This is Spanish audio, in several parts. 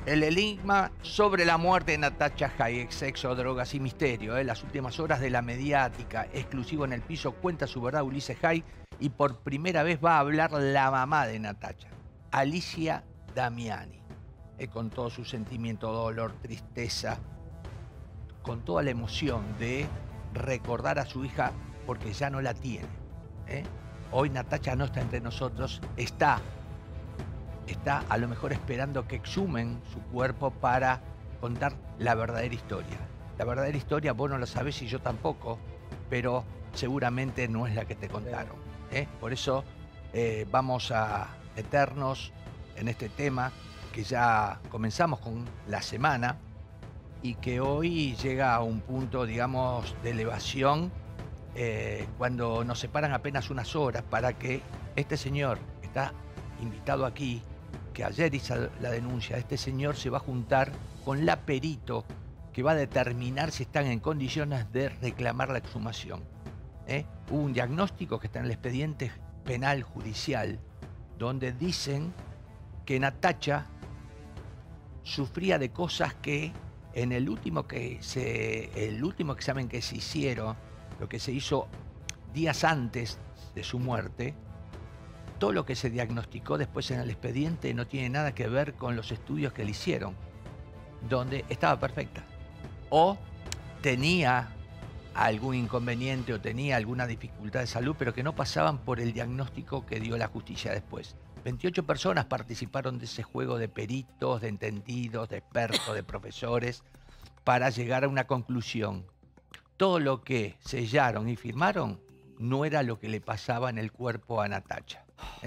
El enigma sobre la muerte de Natacha Hayek, sexo, drogas y misterio. Las últimas horas de la mediática, exclusivo en El Piso, cuenta su verdad Ulises Hay, y por primera vez va a hablar la mamá de Natacha, Alicia Damiani, con todo su sentimiento, dolor, tristeza, con toda la emoción de recordar a su hija porque ya no la tiene. Hoy Natacha no está entre nosotros, está a lo mejor esperando que exhumen su cuerpo para contar la verdadera historia. La verdadera historia vos no la sabés y yo tampoco, pero seguramente no es la que te contaron. Por eso vamos a meternos en este tema que ya comenzamos con la semana y que hoy llega a un punto, digamos, de elevación cuando nos separan apenas unas horas para que este señor que está invitado aquí, que ayer hizo la denuncia, este señor se va a juntar con la perito que va a determinar si están en condiciones de reclamar la exhumación. Hubo un diagnóstico que está en el expediente penal judicial donde dicen que Natacha sufría de cosas que en el último examen que se hicieron, lo que se hizo días antes de su muerte, todo lo que se diagnosticó después en el expediente no tiene nada que ver con los estudios que le hicieron, donde estaba perfecta. O tenía algún inconveniente o tenía alguna dificultad de salud, pero que no pasaban por el diagnóstico que dio la justicia después. 28 personas participaron de ese juego de peritos, de entendidos, de expertos, de profesores, para llegar a una conclusión. Todo lo que sellaron y firmaron no era lo que le pasaba en el cuerpo a Natacha.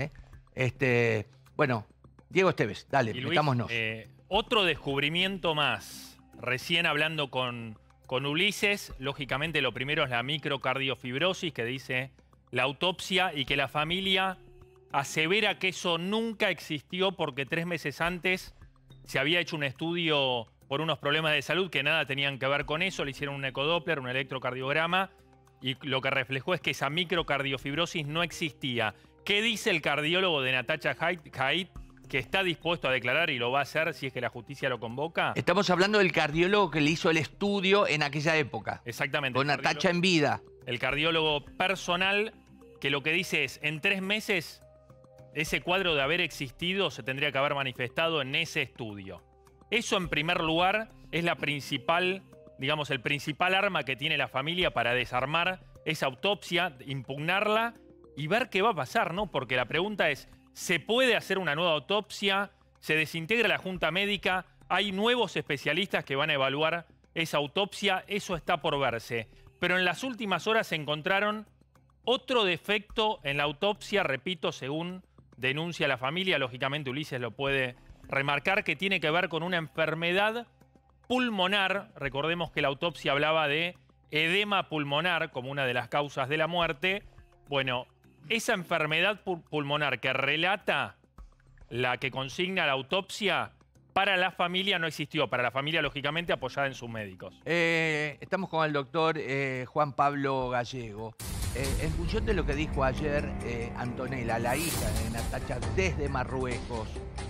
Bueno, Diego Esteves, dale, y Luis, metámonos. Otro descubrimiento más. Recién hablando con Ulises, lógicamente lo primero es la microcardiofibrosis que dice la autopsia y que la familia asevera que eso nunca existió porque 3 meses antes se había hecho un estudio por unos problemas de salud que nada tenían que ver con eso. Le hicieron un ecodoppler, un electrocardiograma y lo que reflejó es que esa microcardiofibrosis no existía. ¿Qué dice el cardiólogo de Natacha Hayek, que está dispuesto a declarar y lo va a hacer si es que la justicia lo convoca? Estamos hablando del cardiólogo que le hizo el estudio en aquella época. Exactamente. Con Natacha en vida. El cardiólogo personal que lo que dice es, en 3 meses, ese cuadro de haber existido se tendría que haber manifestado en ese estudio. Eso, en primer lugar, es la principal, digamos, el principal arma que tiene la familia para desarmar esa autopsia, impugnarla y ver qué va a pasar, ¿no? Porque la pregunta es, ¿se puede hacer una nueva autopsia? ¿Se desintegra la junta médica? ¿Hay nuevos especialistas que van a evaluar esa autopsia? Eso está por verse. Pero en las últimas horas se encontraron otro defecto en la autopsia, repito, según denuncia la familia, lógicamente Ulises lo puede remarcar, que tiene que ver con una enfermedad pulmonar. Recordemos que la autopsia hablaba de edema pulmonar como una de las causas de la muerte. Bueno, esa enfermedad pulmonar que relata la que consigna la autopsia, para la familia no existió. Para la familia, lógicamente, apoyada en sus médicos. Estamos con el doctor Juan Pablo Gallego. En función de lo que dijo ayer Antonella, la hija de Natacha, desde Marruecos,